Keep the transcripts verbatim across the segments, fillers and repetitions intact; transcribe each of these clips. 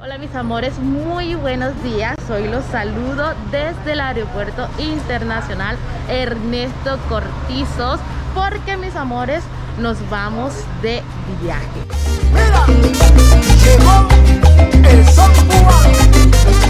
Hola mis amores, muy buenos días. Hoy los saludo desde el Aeropuerto Internacional Ernesto Cortizos, porque mis amores nos vamos de viaje. Mira, llegó el sol cubano.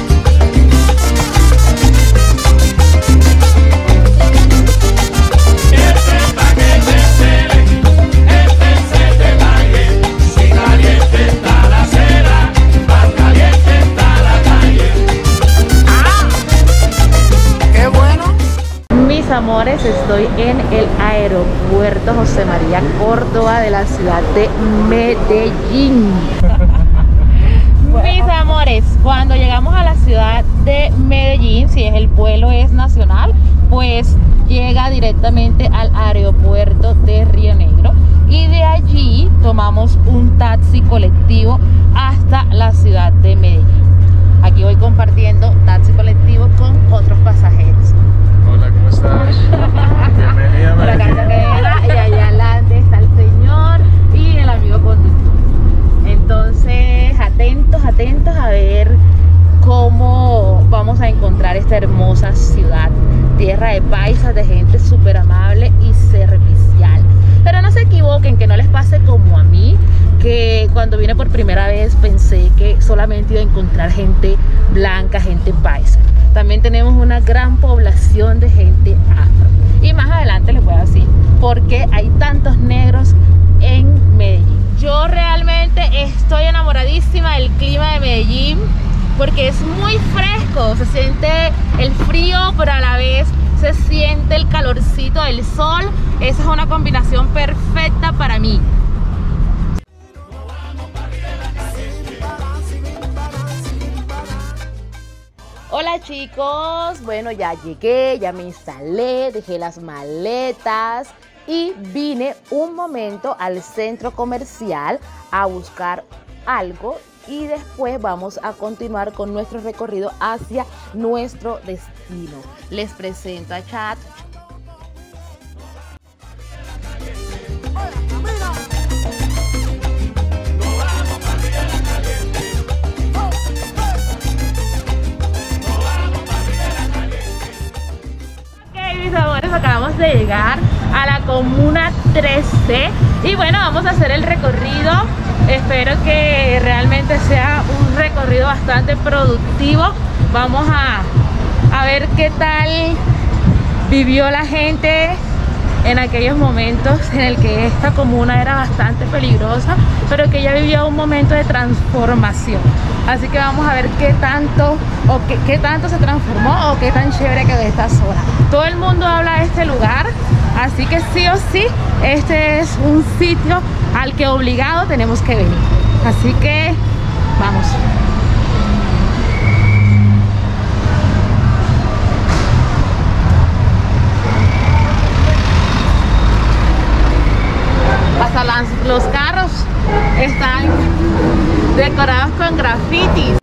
Amores, estoy en el aeropuerto José María Córdoba de la ciudad de Medellín. Mis amores, cuando llegamos a la ciudad de Medellín, si es el vuelo es nacional, pues llega directamente al aeropuerto de Río Negro y de allí tomamos un taxi colectivo hasta la ciudad de Medellín. Aquí voy compartiendo taxi colectivo con otros pasajeros. Hola, ¿cómo estás? Bienvenida, por acá está Kela, y allá adelante está el señor y el amigo conductor. Entonces, atentos, atentos a ver cómo vamos a encontrar esta hermosa ciudad, tierra de paisas, de gente súper amable y servicial. Pero no se equivoquen, que no les pase como a mí, que cuando vine por primera vez pensé que solamente iba a encontrar gente blanca, gente paisa. También tenemos una gran población de gente afro. Y más adelante les voy a decir por qué hay tantos negros en Medellín. Yo realmente estoy enamoradísima del clima de Medellín porque es muy fresco. Se siente el frío, pero a la vez se siente el calorcito del sol. Esa es una combinación perfecta para mí. Hola chicos, bueno, ya llegué, ya me instalé, dejé las maletas y vine un momento al centro comercial a buscar algo y después vamos a continuar con nuestro recorrido hacia nuestro destino. Les presento a Chat. Acabamos de llegar a la comuna trece y bueno, vamos a hacer el recorrido. Espero que realmente sea un recorrido bastante productivo. Vamos a, a ver qué tal vivió la gente en aquellos momentos en el que esta comuna era bastante peligrosa, pero que ya vivió un momento de transformación. Así que vamos a ver qué tanto o qué, qué tanto se transformó o qué tan chévere quedó esta zona. Todo el mundo habla de este lugar, así que sí o sí, este es un sitio al que obligado tenemos que venir. Así que vamos. Hasta las, los carros están decorados con grafitis.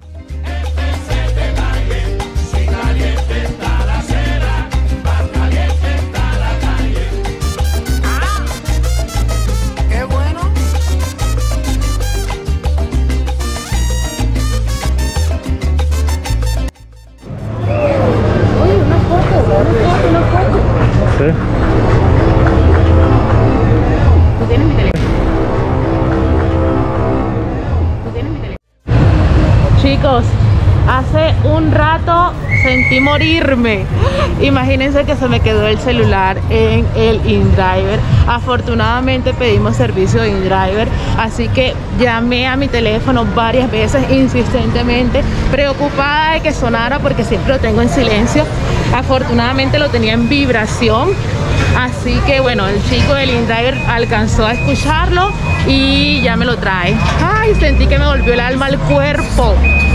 Chicos, hace un rato sentí morirme. Imagínense que se me quedó el celular en el InDriver. Afortunadamente pedimos servicio de InDriver, así que llamé a mi teléfono varias veces insistentemente, preocupada de que sonara porque siempre lo tengo en silencio. Afortunadamente lo tenía en vibración, así que bueno, el chico del InDriver alcanzó a escucharlo y ya me lo trae. Ay, sentí que me volvió el alma al cuerpo.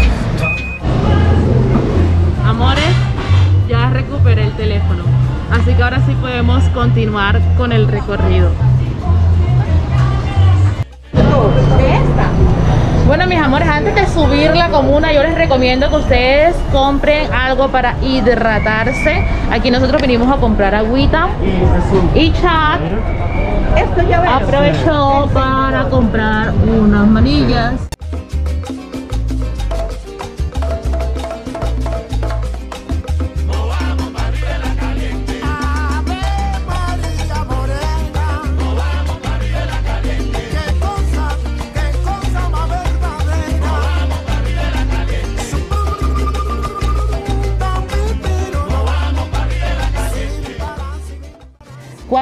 Amores, ya recuperé el teléfono, así que ahora sí podemos continuar con el recorrido. Bueno, mis amores, antes de subir la comuna, yo les recomiendo que ustedes compren algo para hidratarse. Aquí nosotros vinimos a comprar agüita y Chat aprovechó para comprar unas manillas.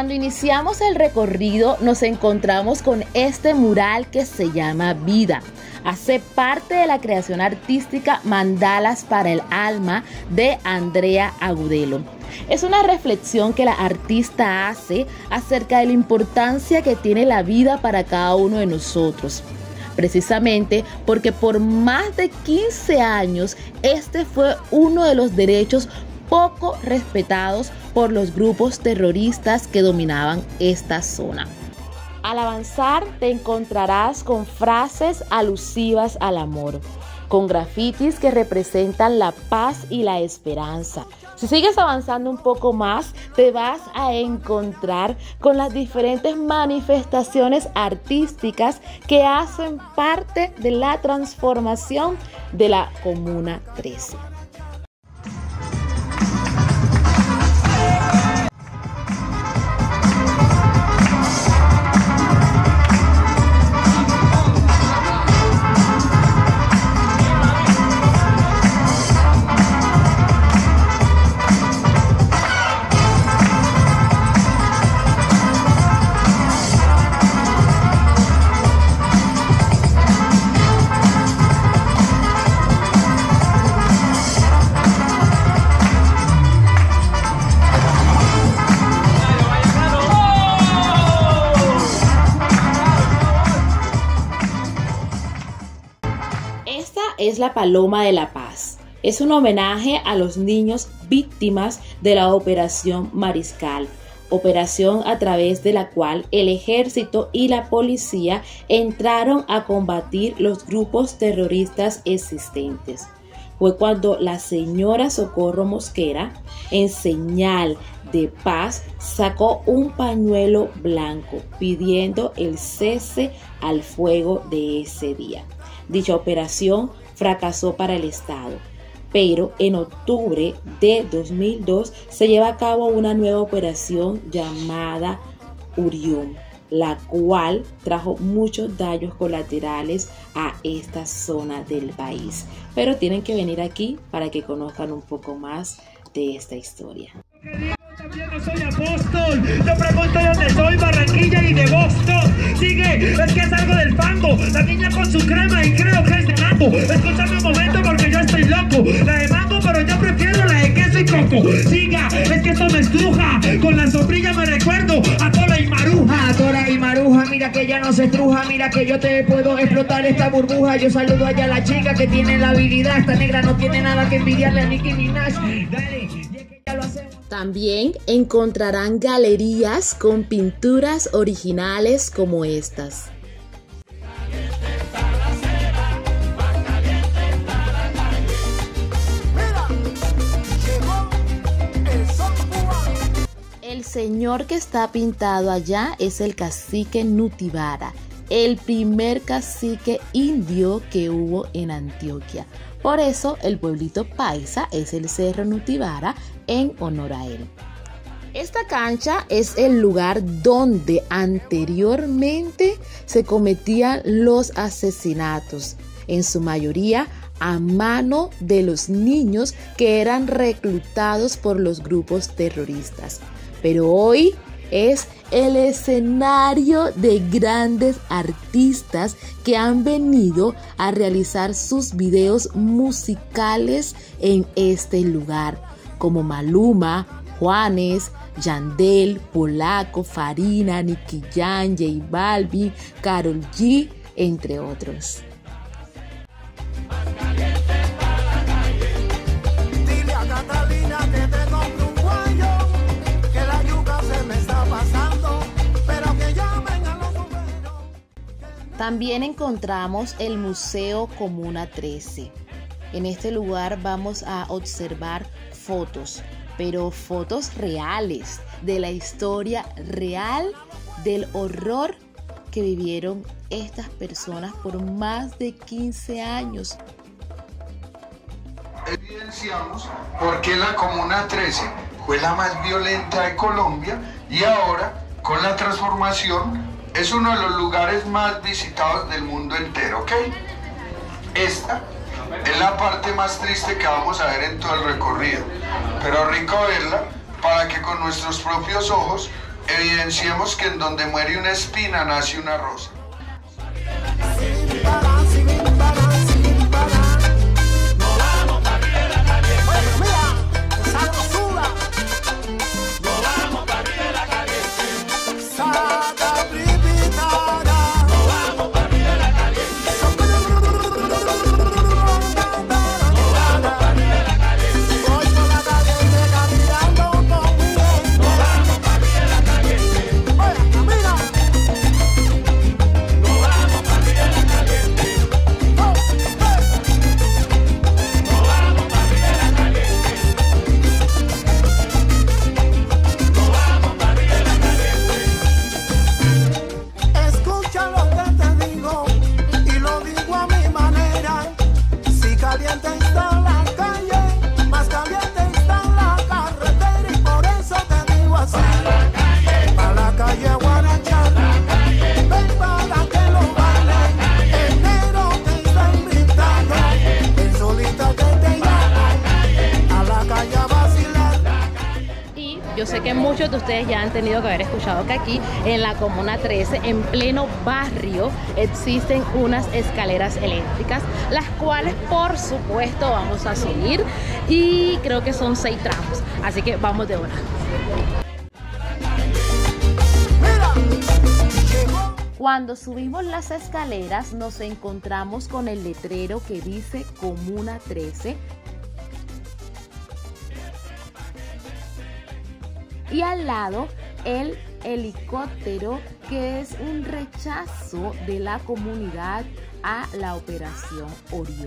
Cuando iniciamos el recorrido nos encontramos con este mural que se llama Vida. Hace parte de la creación artística Mandalas para el Alma de Andrea Agudelo. Es una reflexión que la artista hace acerca de la importancia que tiene la vida para cada uno de nosotros. Precisamente porque por más de quince años este fue uno de los derechos poco respetados por los grupos terroristas que dominaban esta zona. Al avanzar te encontrarás con frases alusivas al amor, con grafitis que representan la paz y la esperanza. Si sigues avanzando un poco más, te vas a encontrar con las diferentes manifestaciones artísticas que hacen parte de la transformación de la Comuna trece. Es la Paloma de la Paz. Es un homenaje a los niños víctimas de la Operación Mariscal, operación a través de la cual el ejército y la policía entraron a combatir los grupos terroristas existentes. Fue cuando la señora Socorro Mosquera, en señal de paz, sacó un pañuelo blanco pidiendo el cese al fuego de ese día. Dicha operación fracasó para el Estado, pero en octubre de dos mil dos se lleva a cabo una nueva operación llamada Urión, la cual trajo muchos daños colaterales a esta zona del país. Pero tienen que venir aquí para que conozcan un poco más de esta historia. También no soy apóstol, yo pregunto dónde soy, Barranquilla y de Boston. Sigue, es que salgo del fango, la niña con su crema y creo que es de mango. Escúchame un momento porque yo estoy loco, la de mango pero yo prefiero la de queso y coco. Siga, es que esto me estruja, con la sombrilla me recuerdo a Tora y Maruja. A Tora y Maruja, mira que ya no se estruja, mira que yo te puedo explotar esta burbuja. Yo saludo allá a la chica que tiene la habilidad, esta negra no tiene nada que envidiarle a Nicki Minaj. Dale, ya que ya lo hacemos. También encontrarán galerías con pinturas originales como estas. Mira, llegó el son cubano. El señor que está pintado allá es el cacique Nutibara, el primer cacique indio que hubo en Antioquia. Por eso el pueblito paisa es el Cerro Nutibara en honor a él. Esta cancha es el lugar donde anteriormente se cometían los asesinatos, en su mayoría a mano de los niños que eran reclutados por los grupos terroristas. Pero hoy es el escenario de grandes artistas que han venido a realizar sus videos musicales en este lugar, como Maluma, Juanes, Yandel, Polaco, Farina, Nicky Jam, J Balvin, Karol G, entre otros. Dile a Catalina que te compre un guayo, que la yuca se me está pasando, pero que llamen a los bomberos. También encontramos el Museo Comuna trece. En este lugar vamos a observar fotos, pero fotos reales de la historia real del horror que vivieron estas personas por más de quince años. Evidenciamos por qué la Comuna trece fue la más violenta de Colombia y ahora, con la transformación, es uno de los lugares más visitados del mundo entero, ¿ok? Esta es la parte más triste que vamos a ver en todo el recorrido, pero rico verla para que con nuestros propios ojos evidenciemos que en donde muere una espina nace una rosa. Sin parar, sin parar, sin parar. Nos vamos pa' Riviera Caliente. Mira, esa grosura. Nos vamos pa' Riviera Caliente. Saca pripitada. Nos vamos pa' Riviera Caliente. Nos vamos pa' Riviera Caliente. Voy por la caliente caminando con mi gente. Nos vamos pa' Riviera Caliente. Oye, camina. Nos vamos pa' Riviera Caliente. Oh, hey. Nos vamos pa' Riviera Caliente. Nos vamos pa' Riviera Caliente. Escucha lo que te digo y lo digo a mi manera. Si caliente está la calle, más caliente está la carretera y por eso te digo así. Pa' la calle Guarachar, ven para que lo bailen. Enero te está invitando, ven solita que te llama a la calle a vacilar. Y yo sé que muchos de ustedes ya han tenido que haber escuchado que aquí en la Comuna trece, en pleno barrio, existen unas escaleras eléctricas, las cuales por supuesto vamos a subir y creo que son seis tramos, así que vamos de una. Mira, llegó. Cuando subimos las escaleras nos encontramos con el letrero que dice Comuna trece y al lado el helicóptero, que es un rechazo de la comunidad a la Operación Orión.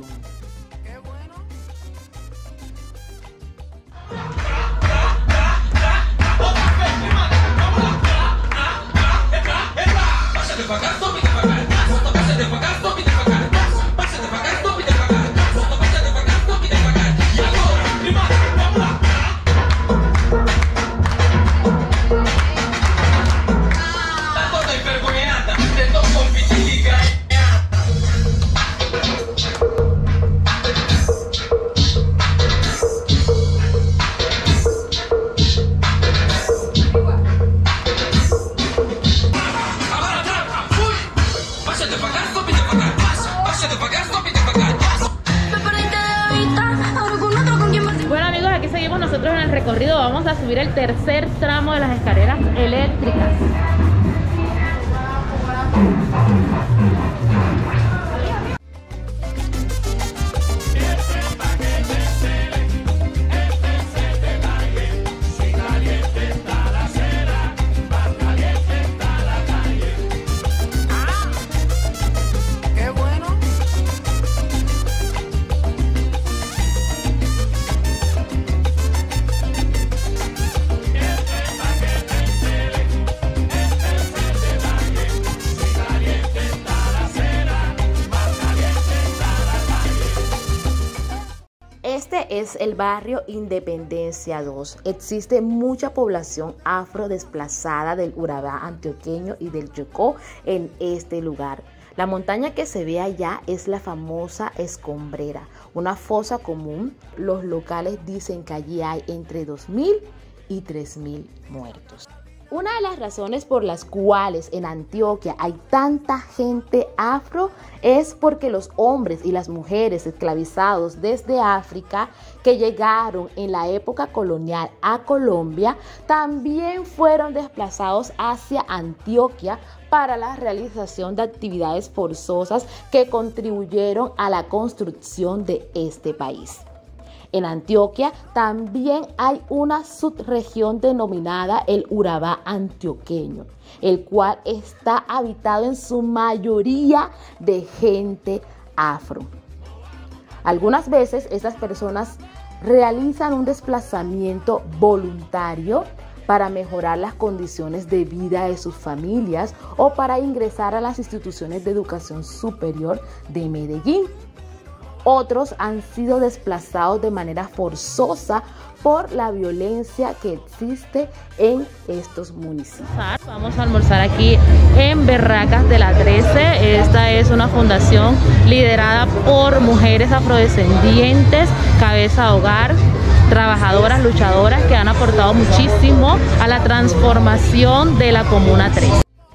Bueno amigos, aquí seguimos nosotros en el recorrido. Vamos a subir el tercer tramo de las escaleras eléctricas. Qué bueno. Este es el barrio Independencia dos. Existe mucha población afro desplazada del Urabá antioqueño y del Chocó en este lugar. La montaña que se ve allá es la famosa Escombrera, una fosa común. Los locales dicen que allí hay entre dos mil y tres mil muertos. Una de las razones por las cuales en Antioquia hay tanta gente afro es porque los hombres y las mujeres esclavizados desde África que llegaron en la época colonial a Colombia también fueron desplazados hacia Antioquia para la realización de actividades forzosas que contribuyeron a la construcción de este país. En Antioquia también hay una subregión denominada el Urabá antioqueño, el cual está habitado en su mayoría de gente afro. Algunas veces estas personas realizan un desplazamiento voluntario para mejorar las condiciones de vida de sus familias o para ingresar a las instituciones de educación superior de Medellín. Otros han sido desplazados de manera forzosa por la violencia que existe en estos municipios. Vamos a almorzar aquí en Berracas de la trece. Esta es una fundación liderada por mujeres afrodescendientes, cabeza de hogar, trabajadoras, luchadoras que han aportado muchísimo a la transformación de la Comuna tres.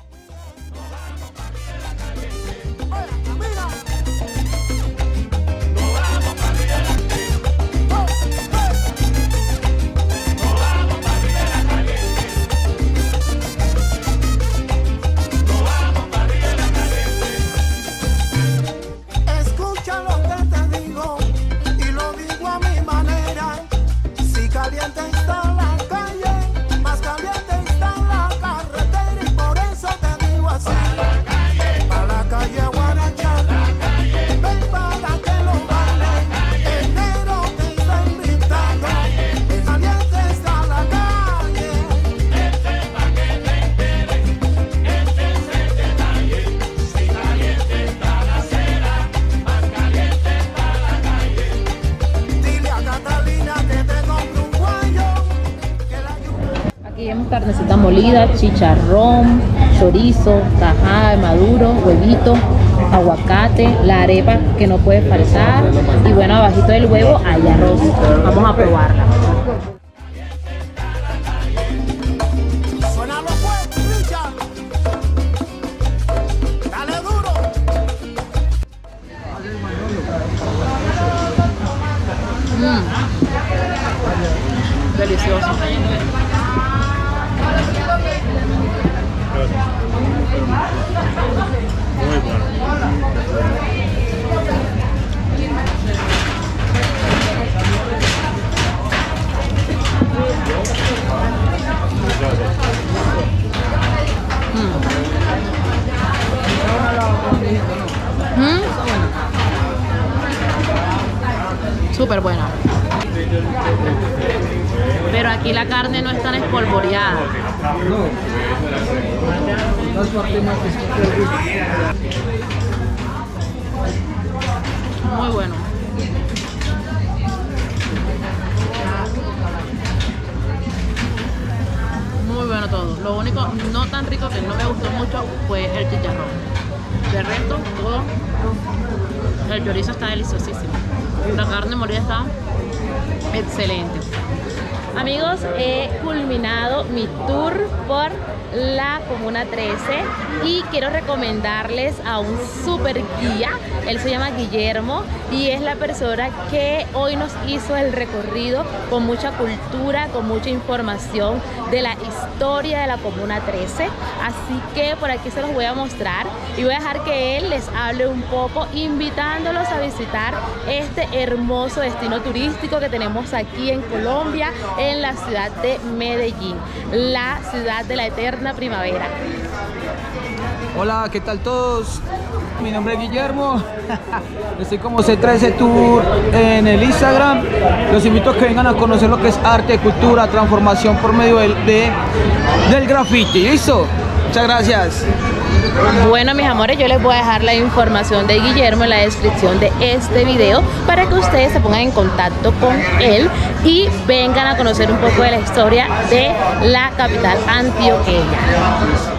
Carnecita molida, chicharrón, chorizo, tajada de maduro, huevito, aguacate, la arepa que no puede faltar y bueno, abajito del huevo hay arroz. Vamos a probarla. Mm. Delicioso. Muy bueno. Mm. Mm. Súper buena. Pero aquí la carne no es tan espolvoreada. Muy bueno. Muy bueno todo. Lo único no tan rico que no me gustó mucho fue el chicharrón. De resto, todo. El chorizo está deliciosísimo. La carne molida está excelente. Amigos, he culminado mi tour por la Comuna trece y quiero recomendarles a un super guía. Él se llama Guillermo y es la persona que hoy nos hizo el recorrido con mucha cultura, con mucha información de la historia de la Comuna trece. Así que por aquí se los voy a mostrar y voy a dejar que él les hable un poco, invitándolos a visitar este hermoso destino turístico que tenemos aquí en Colombia, en la ciudad de Medellín, la ciudad de la eterna primavera. Hola, ¿qué tal todos? Mi nombre es Guillermo, estoy como C trece Tour en el Instagram. Los invito a que vengan a conocer lo que es arte, cultura, transformación por medio del, de, del graffiti. ¿Listo? Muchas gracias. Bueno, mis amores, yo les voy a dejar la información de Guillermo en la descripción de este video para que ustedes se pongan en contacto con él y vengan a conocer un poco de la historia de la capital antioqueña.